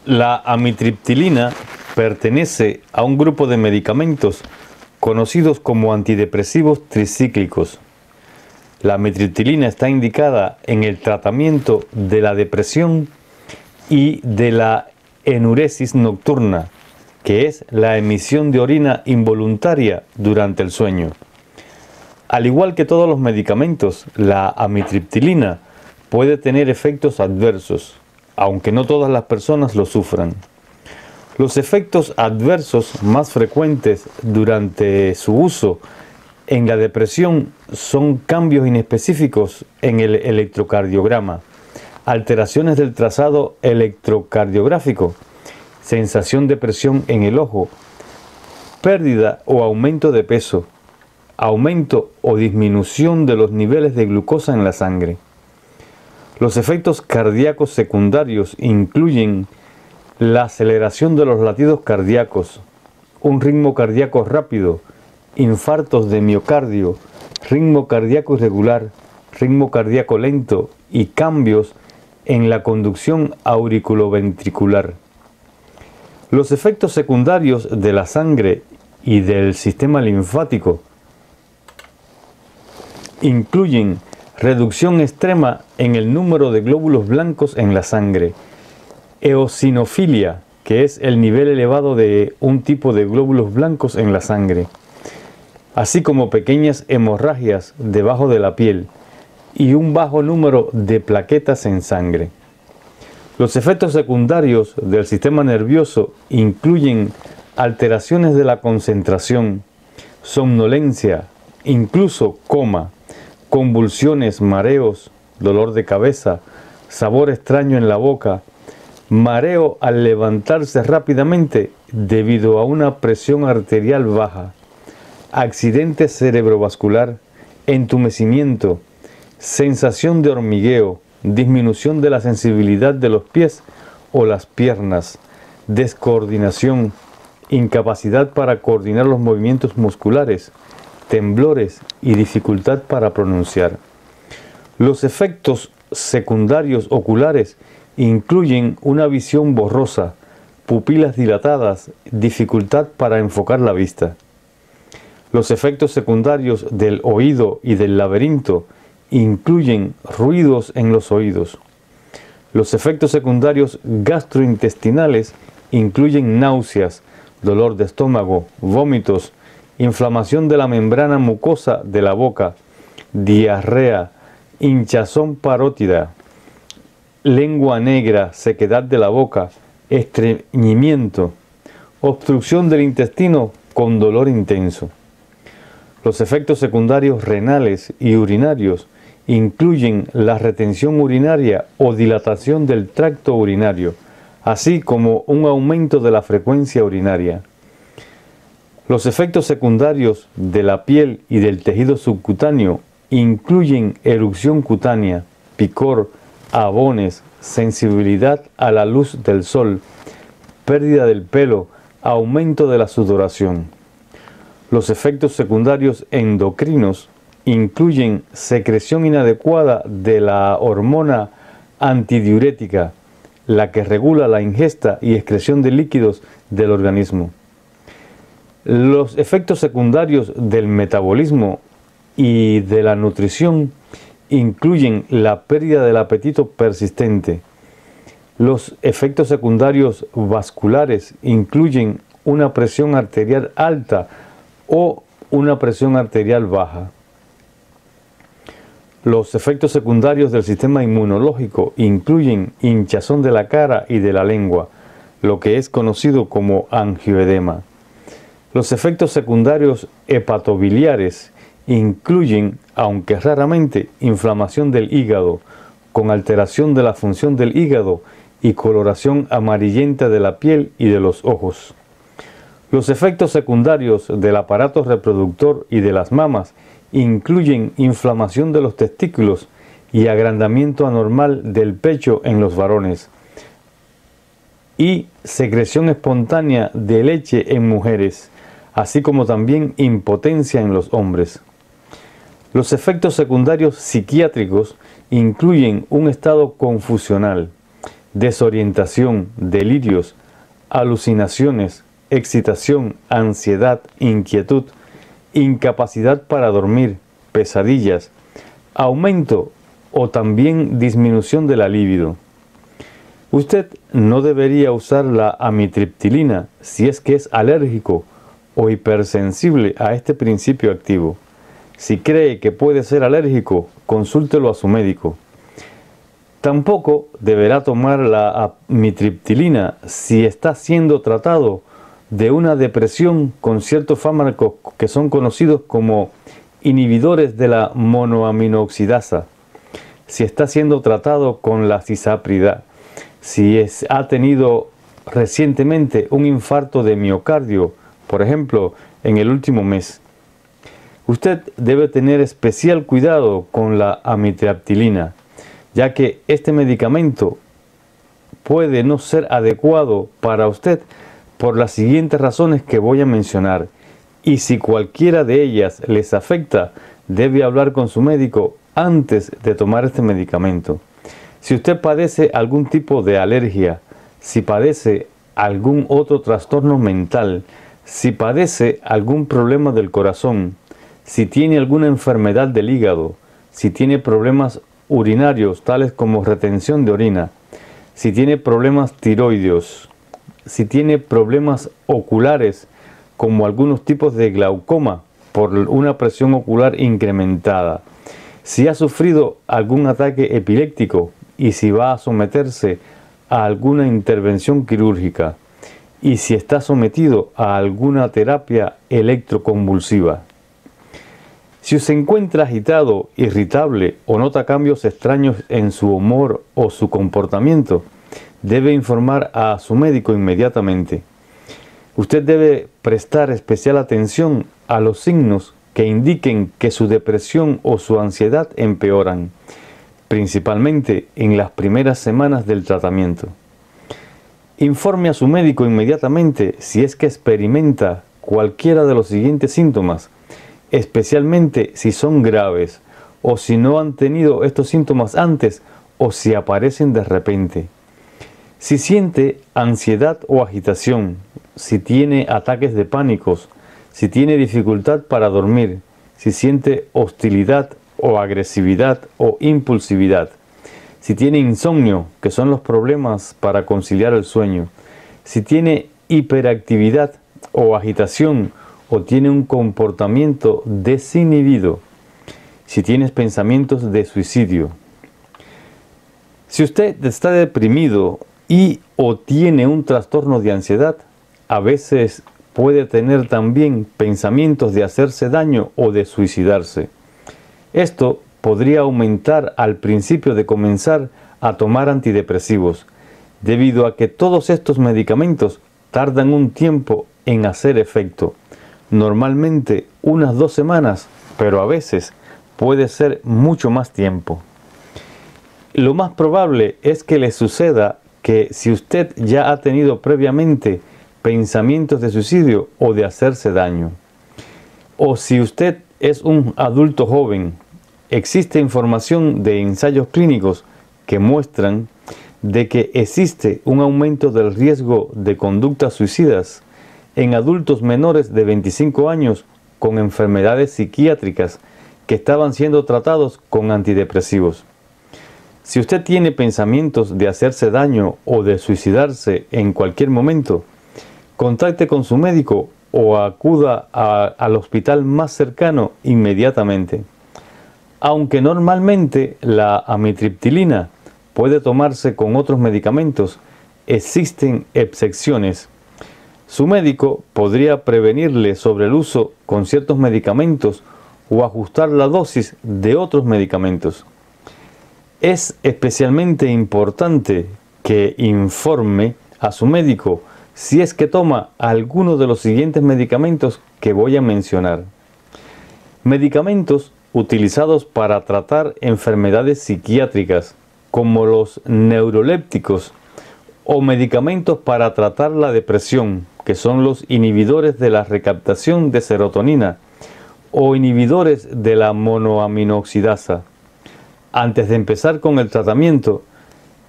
La amitriptilina pertenece a un grupo de medicamentos conocidos como antidepresivos tricíclicos. La amitriptilina está indicada en el tratamiento de la depresión y de la enuresis nocturna, que es la emisión de orina involuntaria durante el sueño. Al igual que todos los medicamentos, la amitriptilina puede tener efectos adversos, aunque no todas las personas lo sufran. Los efectos adversos más frecuentes durante su uso en la depresión son cambios inespecíficos en el electrocardiograma, alteraciones del trazado electrocardiográfico, sensación de presión en el ojo, pérdida o aumento de peso, aumento o disminución de los niveles de glucosa en la sangre. Los efectos cardíacos secundarios incluyen la aceleración de los latidos cardíacos, un ritmo cardíaco rápido, infartos de miocardio, ritmo cardíaco irregular, ritmo cardíaco lento y cambios en la conducción auriculoventricular. Los efectos secundarios de la sangre y del sistema linfático incluyen reducción extrema en el número de glóbulos blancos en la sangre, eosinofilia, que es el nivel elevado de un tipo de glóbulos blancos en la sangre, así como pequeñas hemorragias debajo de la piel y un bajo número de plaquetas en sangre. Los efectos secundarios del sistema nervioso incluyen alteraciones de la concentración, somnolencia, incluso coma, convulsiones, mareos, dolor de cabeza, sabor extraño en la boca, mareo al levantarse rápidamente debido a una presión arterial baja, accidente cerebrovascular, entumecimiento, sensación de hormigueo, disminución de la sensibilidad de los pies o las piernas, descoordinación, incapacidad para coordinar los movimientos musculares, temblores y dificultad para pronunciar. Los efectos secundarios oculares incluyen una visión borrosa, pupilas dilatadas, dificultad para enfocar la vista. Los efectos secundarios del oído y del laberinto incluyen ruidos en los oídos. Los efectos secundarios gastrointestinales incluyen náuseas, dolor de estómago, vómitos, inflamación de la membrana mucosa de la boca, diarrea, hinchazón parótida, lengua negra, sequedad de la boca, estreñimiento, obstrucción del intestino con dolor intenso. Los efectos secundarios renales y urinarios incluyen la retención urinaria o dilatación del tracto urinario, así como un aumento de la frecuencia urinaria. Los efectos secundarios de la piel y del tejido subcutáneo incluyen erupción cutánea, picor, abones, sensibilidad a la luz del sol, pérdida del pelo, aumento de la sudoración. Los efectos secundarios endocrinos incluyen secreción inadecuada de la hormona antidiurética, la que regula la ingesta y excreción de líquidos del organismo. Los efectos secundarios del metabolismo y de la nutrición incluyen la pérdida del apetito persistente. Los efectos secundarios vasculares incluyen una presión arterial alta o una presión arterial baja. Los efectos secundarios del sistema inmunológico incluyen hinchazón de la cara y de la lengua, lo que es conocido como angioedema. Los efectos secundarios hepatobiliares incluyen, aunque raramente, inflamación del hígado, con alteración de la función del hígado y coloración amarillenta de la piel y de los ojos. Los efectos secundarios del aparato reproductor y de las mamas incluyen inflamación de los testículos y agrandamiento anormal del pecho en los varones, y secreción espontánea de leche en mujeres, así como también impotencia en los hombres. Los efectos secundarios psiquiátricos incluyen un estado confusional, desorientación, delirios, alucinaciones, excitación, ansiedad, inquietud, incapacidad para dormir, pesadillas, aumento o también disminución de la libido. Usted no debería usar la amitriptilina si es que es alérgico o hipersensible a este principio activo. Si cree que puede ser alérgico, consúltelo a su médico. Tampoco deberá tomar la amitriptilina si está siendo tratado de una depresión con ciertos fármacos que son conocidos como inhibidores de la monoaminooxidasa, si está siendo tratado con la cisaprida, si ha tenido recientemente un infarto de miocardio, por ejemplo, en el último mes. Usted debe tener especial cuidado con la amitriptilina, ya que este medicamento puede no ser adecuado para usted por las siguientes razones que voy a mencionar, y si cualquiera de ellas les afecta, debe hablar con su médico antes de tomar este medicamento. Si usted padece algún tipo de alergia, si padece algún otro trastorno mental, si padece algún problema del corazón, si tiene alguna enfermedad del hígado, si tiene problemas urinarios tales como retención de orina, si tiene problemas tiroideos, si tiene problemas oculares como algunos tipos de glaucoma por una presión ocular incrementada, si ha sufrido algún ataque epiléptico y si va a someterse a alguna intervención quirúrgica y si está sometido a alguna terapia electroconvulsiva. Si se encuentra agitado, irritable o nota cambios extraños en su humor o su comportamiento, debe informar a su médico inmediatamente. Usted debe prestar especial atención a los signos que indiquen que su depresión o su ansiedad empeoran, principalmente en las primeras semanas del tratamiento. Informe a su médico inmediatamente si es que experimenta cualquiera de los siguientes síntomas, especialmente si son graves o si no han tenido estos síntomas antes o si aparecen de repente. Si siente ansiedad o agitación, si tiene ataques de pánicos, si tiene dificultad para dormir, si siente hostilidad o agresividad o impulsividad, si tiene insomnio, que son los problemas para conciliar el sueño, si tiene hiperactividad o agitación o tiene un comportamiento desinhibido, si tienes pensamientos de suicidio. Si usted está deprimido y o tiene un trastorno de ansiedad, a veces puede tener también pensamientos de hacerse daño o de suicidarse. Esto podría aumentar al principio de comenzar a tomar antidepresivos, debido a que todos estos medicamentos tardan un tiempo en hacer efecto, normalmente unas 2 semanas, pero a veces puede ser mucho más tiempo. Lo más probable es que le suceda que si usted ya ha tenido previamente pensamientos de suicidio o de hacerse daño, o si usted es un adulto joven, existe información de ensayos clínicos que muestran de que existe un aumento del riesgo de conductas suicidas en adultos menores de 25 años con enfermedades psiquiátricas que estaban siendo tratados con antidepresivos. Si usted tiene pensamientos de hacerse daño o de suicidarse en cualquier momento, contacte con su médico o acuda al hospital más cercano inmediatamente. Aunque normalmente la amitriptilina puede tomarse con otros medicamentos, existen excepciones. Su médico podría prevenirle sobre el uso con ciertos medicamentos o ajustar la dosis de otros medicamentos. Es especialmente importante que informe a su médico si es que toma alguno de los siguientes medicamentos que voy a mencionar. Medicamentos utilizados para tratar enfermedades psiquiátricas, como los neurolépticos, o medicamentos para tratar la depresión, que son los inhibidores de la recaptación de serotonina, o inhibidores de la monoaminooxidasa. Antes de empezar con el tratamiento,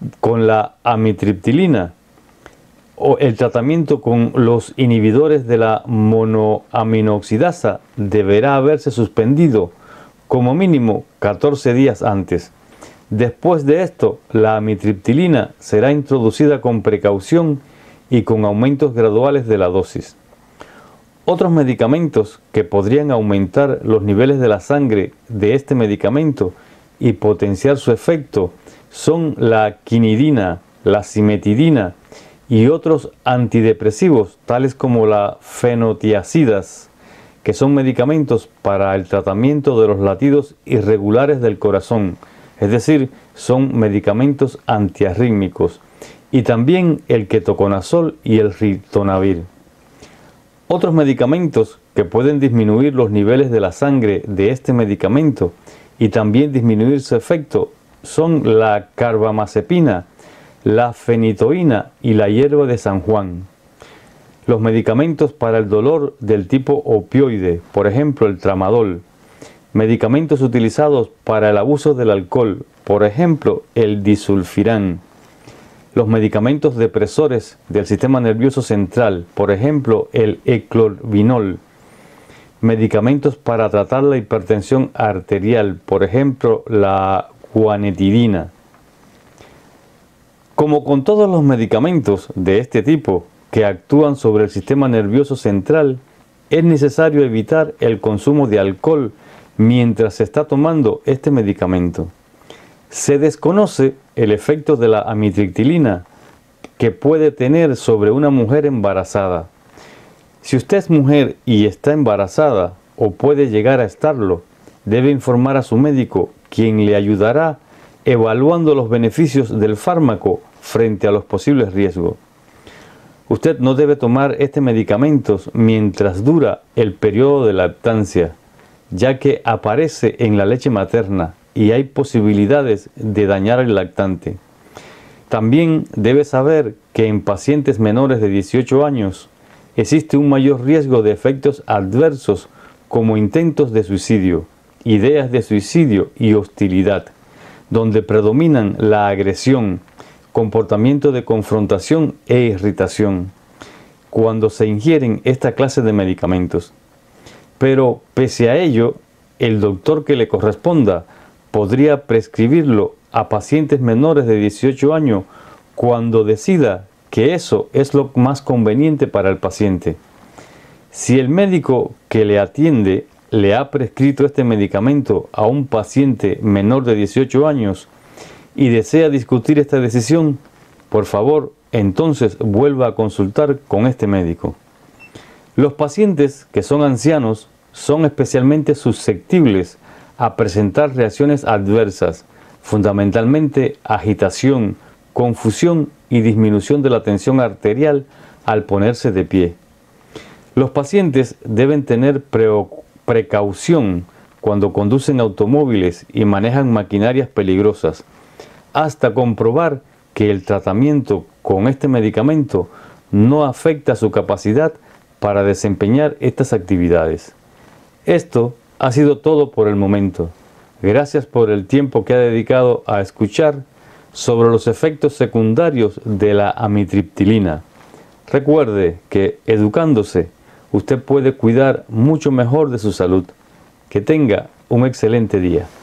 con la amitriptilina o el tratamiento con los inhibidores de la monoaminooxidasa deberá haberse suspendido como mínimo 14 días antes. Después de esto, la amitriptilina será introducida con precaución y con aumentos graduales de la dosis. Otros medicamentos que podrían aumentar los niveles de la sangre de este medicamento y potenciar su efecto son la quinidina, la cimetidina y otros antidepresivos tales como la fenotiacidas, que son medicamentos para el tratamiento de los latidos irregulares del corazón, es decir, son medicamentos antiarrítmicos, y también el ketoconazol y el ritonavir. Otros medicamentos que pueden disminuir los niveles de la sangre de este medicamento y también disminuir su efecto son la carbamazepina, la fenitoína y la hierba de San Juan. Los medicamentos para el dolor del tipo opioide, por ejemplo el tramadol. Medicamentos utilizados para el abuso del alcohol, por ejemplo el disulfiram. Los medicamentos depresores del sistema nervioso central, por ejemplo el eclorbinol. Medicamentos para tratar la hipertensión arterial, por ejemplo la guanetidina. Como con todos los medicamentos de este tipo que actúan sobre el sistema nervioso central, es necesario evitar el consumo de alcohol mientras se está tomando este medicamento. Se desconoce el efecto de la amitriptilina que puede tener sobre una mujer embarazada. Si usted es mujer y está embarazada o puede llegar a estarlo, debe informar a su médico, quien le ayudará evaluando los beneficios del fármaco frente a los posibles riesgos. Usted no debe tomar este medicamento mientras dura el periodo de lactancia, ya que aparece en la leche materna y hay posibilidades de dañar al lactante. También debe saber que en pacientes menores de 18 años existe un mayor riesgo de efectos adversos como intentos de suicidio, ideas de suicidio y hostilidad, donde predominan la agresión, comportamiento de confrontación e irritación, cuando se ingieren esta clase de medicamentos. Pero pese a ello, el doctor que le corresponda podría prescribirlo a pacientes menores de 18 años cuando decida que eso es lo más conveniente para el paciente. Si el médico que le atiende le ha prescrito este medicamento a un paciente menor de 18 años y desea discutir esta decisión, por favor, entonces vuelva a consultar con este médico. Los pacientes que son ancianos son especialmente susceptibles a presentar reacciones adversas, fundamentalmente agitación, confusión y disminución de la tensión arterial al ponerse de pie. Los pacientes deben tener precaución cuando conducen automóviles y manejan maquinarias peligrosas, hasta comprobar que el tratamiento con este medicamento no afecta su capacidad para desempeñar estas actividades. Esto ha sido todo por el momento. Gracias por el tiempo que ha dedicado a escuchar sobre los efectos secundarios de la amitriptilina. Recuerde que educándose, usted puede cuidar mucho mejor de su salud. Que tenga un excelente día.